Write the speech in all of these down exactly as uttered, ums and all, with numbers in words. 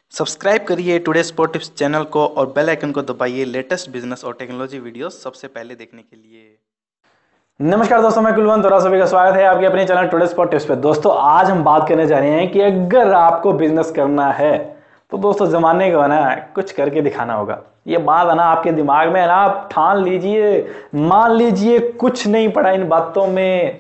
Subscribe करिए today sport tips channel को और बेल आइकन को दबाइए लेटेस्ट बिजनेस और टेक्नोलॉजी वीडियोस सबसे पहले देखने के लिए। नमस्कार दोस्तों, मैं कुलवंत और आप सभी का स्वागत है आपके अपने चैनल टुडे स्पोर्ट टिप्स पे। दोस्तों आज हम बात करने जा रहे हैं कि अगर आपको बिजनेस करना है तो दोस्तों जमाने को है ना कुछ करके दिखाना होगा। ये बात है ना आपके दिमाग में है ना, आप ठान लीजिए, मान लीजिए कुछ नहीं पड़ा इन बातों में,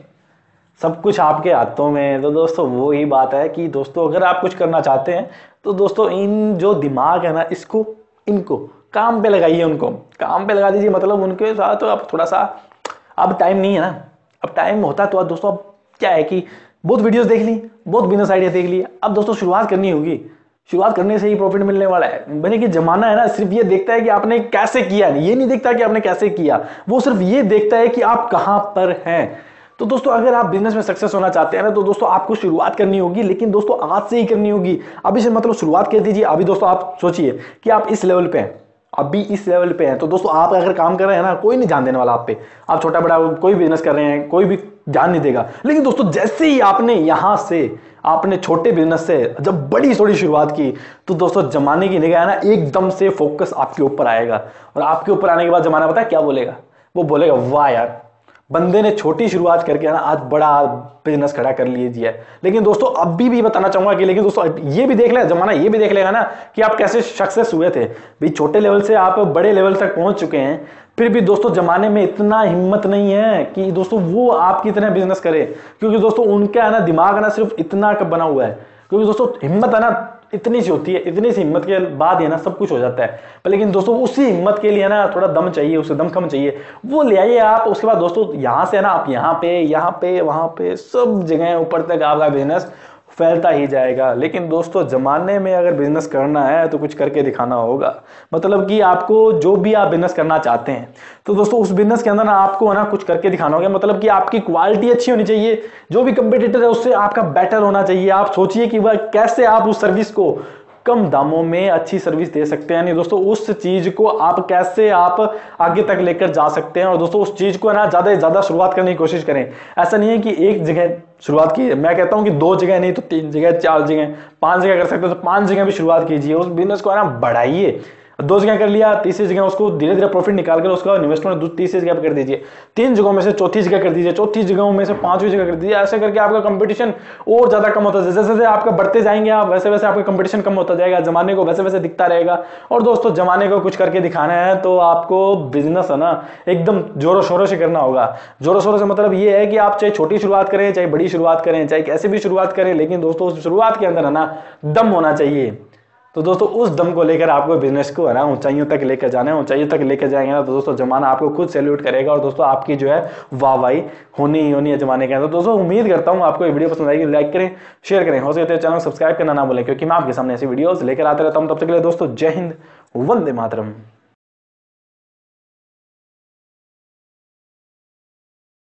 सब कुछ आपके हाथों में। तो दोस्तों वो ही बात है कि दोस्तों अगर आप कुछ करना चाहते हैं तो दोस्तों इन जो दिमाग है ना, इसको इनको काम पे लगाइए, उनको काम पे लगा दीजिए। मतलब उनके साथ तो आप थोड़ा सा, अब टाइम नहीं है ना, अब टाइम होता तो अब दोस्तों अब क्या है कि बहुत वीडियोस देख ली, बहुत बिजनेस आइडिया देख ली, अब दोस्तों शुरुआत करनी होगी। शुरुआत करने से ही प्रॉफिट मिलने वाला है। मैंने कि जमाना है ना सिर्फ ये देखता है कि आपने कैसे किया, ये नहीं देखता कि आपने कैसे किया, वो सिर्फ ये देखता है कि आप कहां पर हैं। तो दोस्तों अगर आप बिजनेस में सक्सेस होना चाहते हैं ना तो दोस्तों आपको शुरुआत करनी होगी, लेकिन दोस्तों आज से ही करनी होगी। अभी से मतलब शुरुआत कर दीजिए। अभी दोस्तों आप सोचिए कि आप इस लेवल पे हैं, अभी इस लेवल पे हैं, तो दोस्तों आप अगर काम कर रहे हैं ना, कोई नहीं ध्यान देने वाला आप पे। आप छोटा बड़ा कोई बिजनेस कर रहे हैं, कोई भी ध्यान नहीं देगा। लेकिन दोस्तों जैसे ही आपने यहां से, आपने छोटे बिजनेस से जब बड़ी थोड़ी शुरुआत की, तो दोस्तों जमाने की निगाह है ना एकदम से फोकस आपके ऊपर आएगा। और आपके ऊपर आने के बाद जमाना पता है क्या बोलेगा? वो बोलेगा वाह यार, बंदे ने छोटी शुरुआत करके ना आज बड़ा बिजनेस खड़ा कर लीजिए। लेकिन दोस्तों अभी भी बताना चाहूंगा कि लेकिन दोस्तों ये भी देख ले, जमाना ये भी देख लेगा ना कि आप कैसे सक्सेस हुए थे। भाई छोटे लेवल से आप बड़े लेवल तक पहुंच चुके हैं, फिर भी दोस्तों जमाने में इतना हिम्मत नहीं है कि दोस्तों वो आपकी तरह बिजनेस करे। क्योंकि दोस्तों उनका है ना दिमाग है ना सिर्फ इतना कब बना हुआ है। क्योंकि दोस्तों हिम्मत है ना इतनी सी होती है, इतनी सी हिम्मत के बाद है ना सब कुछ हो जाता है। पर लेकिन दोस्तों उसी हिम्मत के लिए ना थोड़ा दम चाहिए, उसे दमखम चाहिए, वो ले आइए आप। उसके बाद दोस्तों यहां से ना आप यहाँ पे, यहाँ पे, वहां पे, सब जगह ऊपर तक आपका बिजनेस फैलता ही जाएगा। लेकिन दोस्तों जमाने में अगर बिजनेस करना है तो कुछ करके दिखाना होगा। मतलब कि आपको जो भी आप बिजनेस करना चाहते हैं तो दोस्तों उस बिजनेस के अंदर ना आपको है ना कुछ करके दिखाना होगा। मतलब कि आपकी क्वालिटी अच्छी होनी चाहिए, जो भी कंपटीटर है उससे आपका बेटर होना चाहिए। आप सोचिए कि वह कैसे आप उस सर्विस को कम दामों में अच्छी सर्विस दे सकते हैं। नहीं दोस्तों उस चीज को आप कैसे आप आगे तक लेकर जा सकते हैं। और दोस्तों उस चीज को ना ज्यादा से ज्यादा शुरुआत करने की कोशिश करें। ऐसा नहीं है कि एक जगह शुरुआत की, मैं कहता हूं कि दो जगह नहीं तो तीन जगह, चार जगह, पांच जगह कर सकते हो तो पांच जगह भी शुरुआत कीजिए। उस बिजनेस को है ना बढ़ाइए। दो जगह कर लिया, तीसरी जगह उसको धीरे धीरे प्रॉफिट निकाल कर उसका इन्वेस्टमेंट तीसरी जगह पर कर दीजिए, तीन जगहों में से चौथी जगह कर दीजिए, चौथी जगहों में से पांचवी जगह कर दीजिए। ऐसे करके आपका कंपटीशन और ज्यादा कम होता है। जैसे जैसे आपका बढ़ते जाएंगे आप, वैसे वैसे आपका कंपटीशन कम होता जाएगा, जमाने को वैसे वैसे दिखता रहेगा। और दोस्तों जमाने को कुछ करके दिखाना है तो आपको बिजनेस है ना एकदम जोरों शोरों से करना होगा। जोरों शोरों से मतलब ये है कि आप चाहे छोटी शुरुआत करें, चाहे बड़ी शुरुआत करें, चाहे कैसे भी शुरुआत करें, लेकिन दोस्तों उस शुरुआत के अंदर है ना दम होना चाहिए। तो दोस्तों उस दम को लेकर आपको बिजनेस को है ना ऊंचाइयों तक लेकर जाना है। ऊंचाइयों तक लेकर जाएंगे ना तो दोस्तों जमाना आपको खुद सैल्यूट करेगा। और दोस्तों आपकी जो है वाहवाही होनी ही होनी है जमाने के अंदर। तो दोस्तों उम्मीद करता हूं आपको ये वीडियो पसंद आएगी। लाइक करें, शेयर करें, हो सके तो चैनल सब्सक्राइब करना ना भूलें, क्योंकि मैं आपके सामने ऐसी वीडियोस लेकर आते रहता हूं। तब तक के लिए दोस्तों जय हिंद, वंदे मातरम।